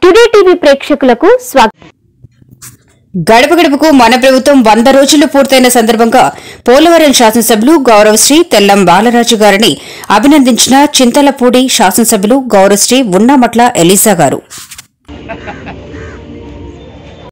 Today TV ప్రేక్షకులకు స్వాగతం. గడప గడపకు మన ప్రభుత్వం 100 రోజులు పూర్తయిన సందర్భంగా పోలవరం శాసనసభ్యులు గౌరవశ్రీ తెల్లం బాలరాజు గారిని అభినందించిన చింతలపూడి శాసనసభ్యులు గౌరవశ్రీ ఉన్నమట్ల ఎలీసా గారు.